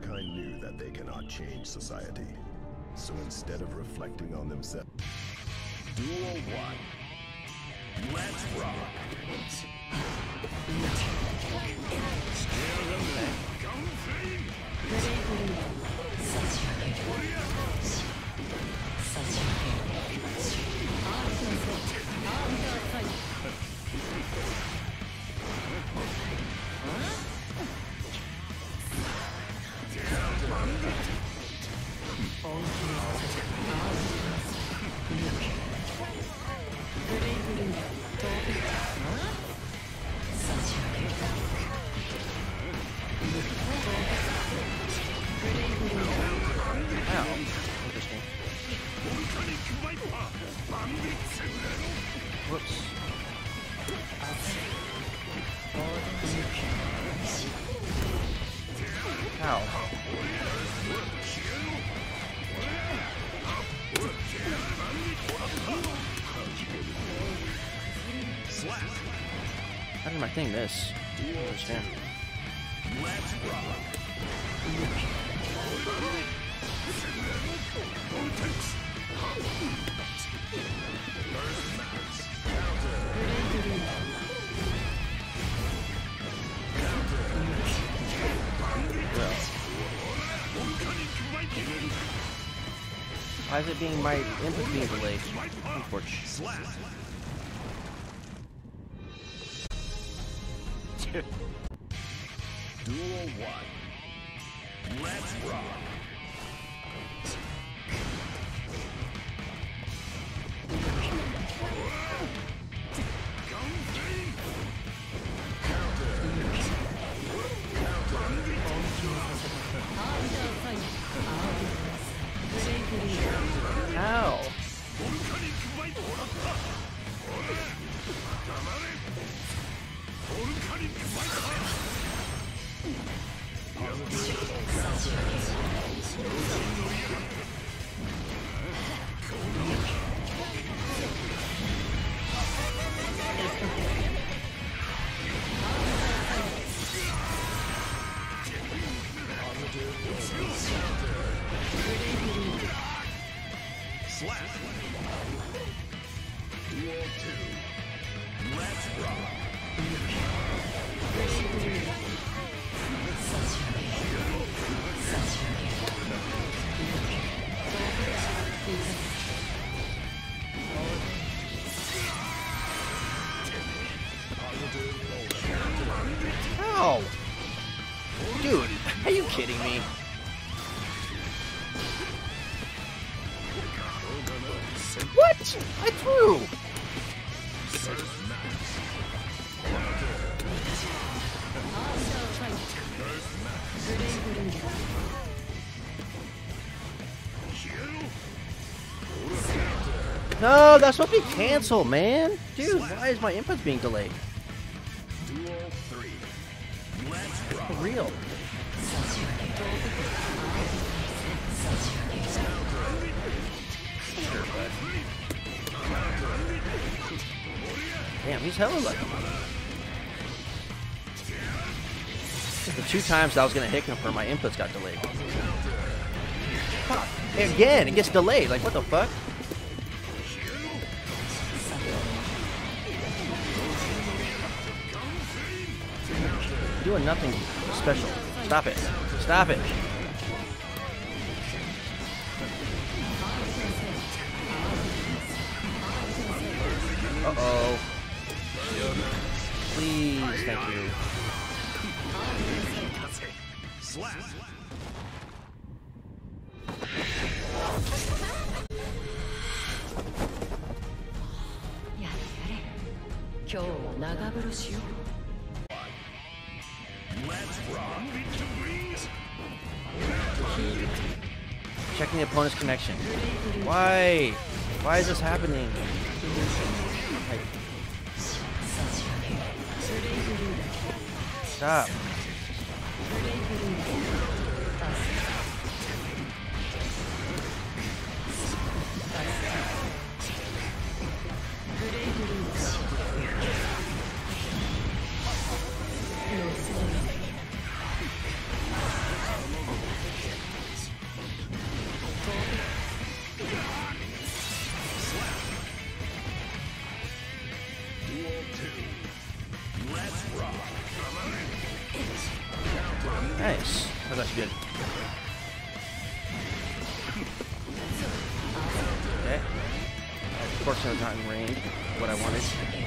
mankind knew that they cannot change society. So instead of reflecting on themselves... Duel 1. Let's rock! Whoops. Ow. How did my thing miss? I don't understand. Let's rock! Why is it being my input being delayed? Unfortunate. Duel 1. Let's rock! Ow. Duel 2. Let's rock! Ow! Dude, are you kidding me? What? I threw! No, that's supposed to be canceled, man. Dude, why is my inputs being delayed? Duel 3. Let's rock! For real. Damn, he's hella lucky. The 2 times I was gonna hit him for my inputs got delayed. Fuck. Again, it gets delayed. Like, what the fuck? Doing nothing special. Stop it. Stop it. Uh-oh. Please, thank you. Slap! Let's rock! Checking the opponent's connection. Why? Why is this happening? Like, stop. good. Okay. Of course, I'm not in range. What I wanted.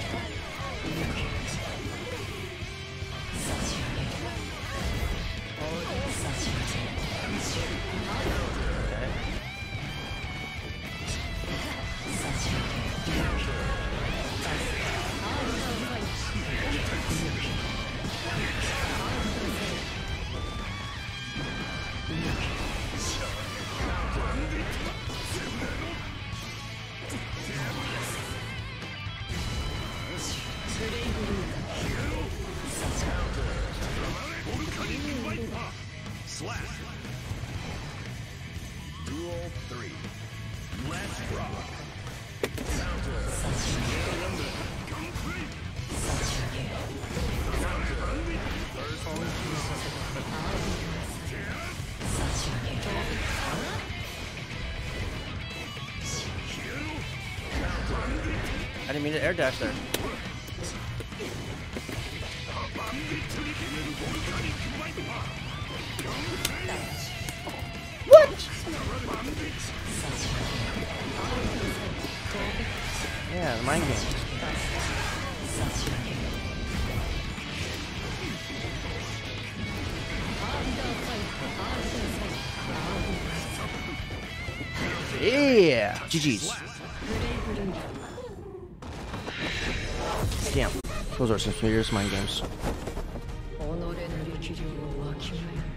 Slap. Duel 3. Let's rock. I didn't mean to air dash there. What? Yeah, the mind game. Yeah, GG's. Damn, those are some serious mind games.